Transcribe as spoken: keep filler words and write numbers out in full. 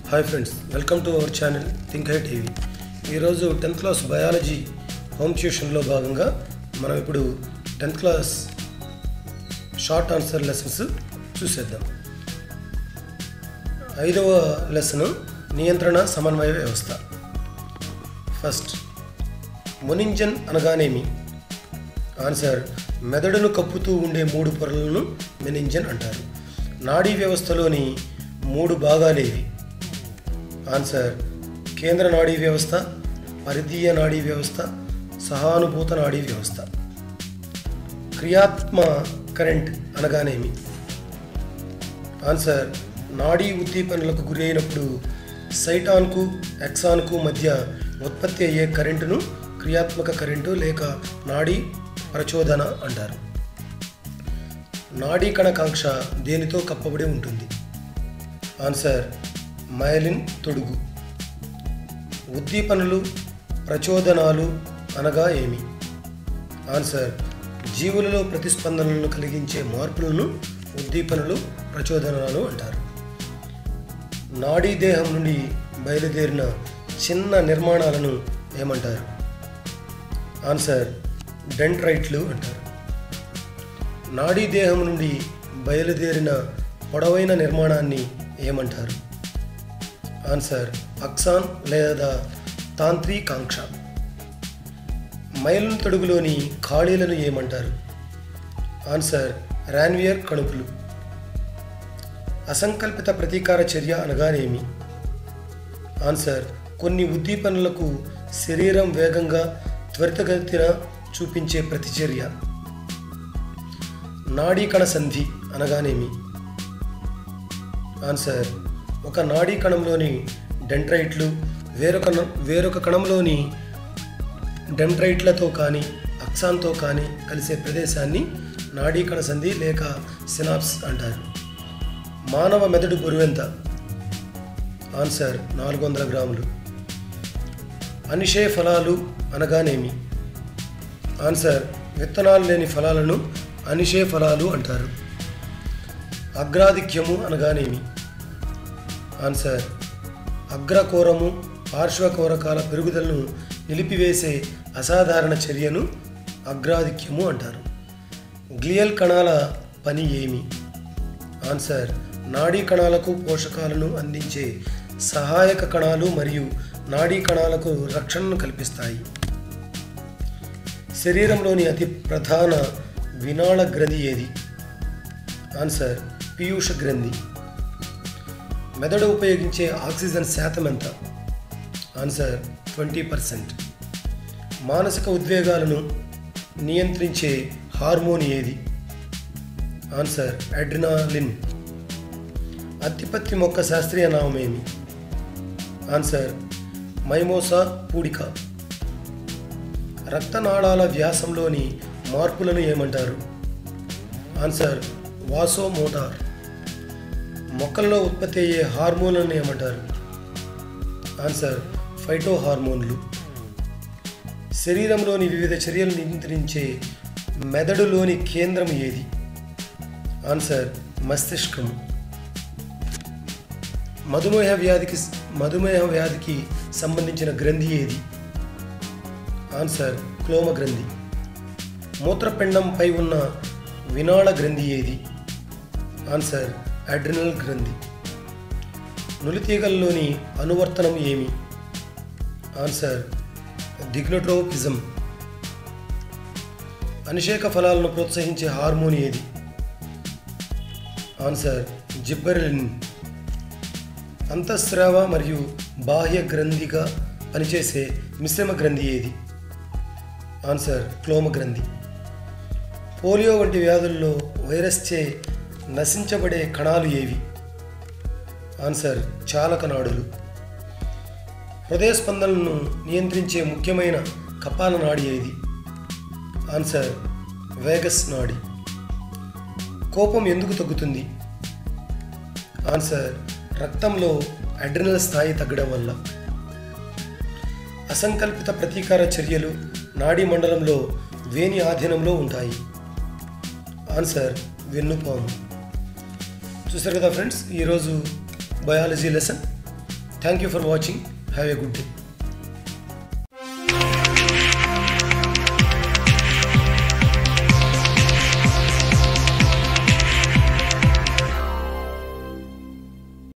Hi friends, welcome to our channel think high TV. ఈరోజు tenth class biology home ట్యూషన్లో భాగంగా మనం ఇప్పుడు tenth class short answer lessons చూసేద్దాం. ఐదవ లెసన్ నియంత్రణ సమన్వయ వ్యవస్థ. ఫస్ట్, మొనింజన్ అనగానేమి? ఆన్సర్, మెదడును కప్పుతూ ఉండే మూడు పొరలను మెనింజన్ అంటారు. నాడీ వ్యవస్థలోని మూడు భాగాలేవి? ఆన్సర్, కేంద్ర నాడీ వ్యవస్థ, పరిధీయ నాడీ వ్యవస్థ, సహానుభూత నాడీ వ్యవస్థ. క్రియాత్మ కరెంట్ అనగానేమి? ఆన్సర్, నాడీ ఉద్దీపనలకు గురి అయినప్పుడు సైటాన్కు ఎక్సాన్కు మధ్య ఉత్పత్తి అయ్యే కరెంటును క్రియాత్మక కరెంటు లేక నాడీ ప్రచోదన అంటారు. నాడీ కణకాంక్ష దేనితో కప్పబడి ఉంటుంది? Answer, myelin తొడుగు. ఉద్దీపనలు ప్రచోదనాలు అనగా ఏమి? ఆన్సర్, జీవులలో ప్రతిస్పందనలను కలిగించే మార్పులను ఉద్దీపనలు ప్రచోదనాలు అంటారు. నాడీ దేహం నుండి బయలుదేరిన చిన్న నిర్మాణాలను ఏమంటారు? ఆన్సర్, డెండ్రైట్లు అంటారు. నాడీ దేహం నుండి బయలుదేరిన పొడవైన నిర్మాణాన్ని ఏమంటారు? ఆన్సర్, అక్సాన్ లేదా తాంత్రికాంక్ష. మైలిన్ తొడుగులోని ఖాళీలను ఏమంటారు? ఆన్సర్, రాన్వియర్ కణుపులు. అసంకల్పిత ప్రతీకార చర్య అనగానేమి? ఆన్సర్, కొన్ని ఉద్దీపనలకు శరీరం వేగంగా త్వరితగతిన చూపించే ప్రతిచర్య. నాడీ కణ సంధి అనగానేమి? ఆన్సర్, ఒక నాడీ కణంలోని డెండ్రైట్లు వేరొక వేరొక కణంలోని డెండ్రైట్లతో కానీ అక్సాన్తో కానీ కలిసే ప్రదేశాన్ని నాడీ కణ సంధి లేక సినాప్స్ అంటారు. మానవ మెదడు బరువెంత? ఆన్సర్, నాలుగు వందల గ్రాములు. అనిషే ఫలాలు అనగానేమి? ఆన్సర్, విత్తనాలు లేని ఫలాలను అనిషే ఫలాలు అంటారు. అగ్రాధిక్యము అనగానేమి? ఆన్సర్, అగ్రకోరము పార్శ్వకోరకాల పెరుగుదలను నిలిపివేసే అసాధారణ చర్యను అగ్రాధిక్యము అంటారు. గ్లియల్ కణాల పని ఏమి? ఆన్సర్, నాడీ కణాలకు పోషకాలను అందించే సహాయక కణాలు మరియు నాడీ కణాలకు రక్షణను కల్పిస్తాయి. శరీరంలోని అతి ప్రధాన వినాళ గ్రంథి ఏది? ఆన్సర్, పీయూష గ్రంథి. మెదడు ఉపయోగించే ఆక్సిజన్ శాతం ఎంత? Answer, twenty percent. మానసిక ఉద్వేగాలను నియంత్రించే హార్మోన్ ఏది? Answer, adrenaline. అత్తిపత్తి మొక్క శాస్త్రీయ నామం ఏమి? ఆన్సర్, మైమోసా పూడిక. రక్తనాళాల వ్యాసంలోని మార్పులను ఏమంటారు? Answer, vasomotor. మొక్కల్లో ఉత్పత్తి అయ్యే హార్మోన్లను ఏమంటారు? ఆన్సర్, ఫైటో హార్మోన్లు. శరీరంలోని వివిధ చర్యలను నియంత్రించే మెదడులోని కేంద్రం ఏది? ఆన్సర్, మస్తిష్కం. మధుమేహ వ్యాధికి మధుమేహ వ్యాధికి సంబంధించిన గ్రంథి ఏది? ఆన్సర్, క్లోమ గ్రంథి. మూత్రపిండంపై ఉన్న వినాళ గ్రంథి ఏది? ఆన్సర్, అడ్రినల్ గ్రంథి. నులితీగల్లోని అనువర్తనం ఏమి? ఆన్సర్, దిగ్నోట్రోపిజం. అనిషేక ఫలాలను ప్రోత్సహించే హార్మోన్ ఏది? ఆన్సర్, జిబ్బెరెలిన్. అంతఃస్రావ మరియు బాహ్య గ్రంథిగా పనిచేసే మిశ్రమ గ్రంథి ఏది? ఆన్సర్, క్లోమ గ్రంథి. పోలియో వంటి వ్యాధుల్లో వైరస్చే నశించబడే కణాలు ఏవి? ఆన్సర్, చాలక నాడులు. హృదయ స్పందనలను నియంత్రించే ముఖ్యమైన కపాల నాడి ఏది? ఆన్సర్, వేగస్ నాడి. కోపం ఎందుకు తగ్గుతుంది? ఆన్సర్, రక్తంలో అడ్రినల్ స్థాయి తగ్గడం వల్ల. అసంకల్పిత ప్రతీకార చర్యలు నాడీ మండలంలో వేని ఆధీనంలో ఉంటాయి. ఆన్సర్, వెన్నుపాము. చూసారు కదా ఫ్రెండ్స్, ఈరోజు biology lesson. Thank you for watching. Have a good day.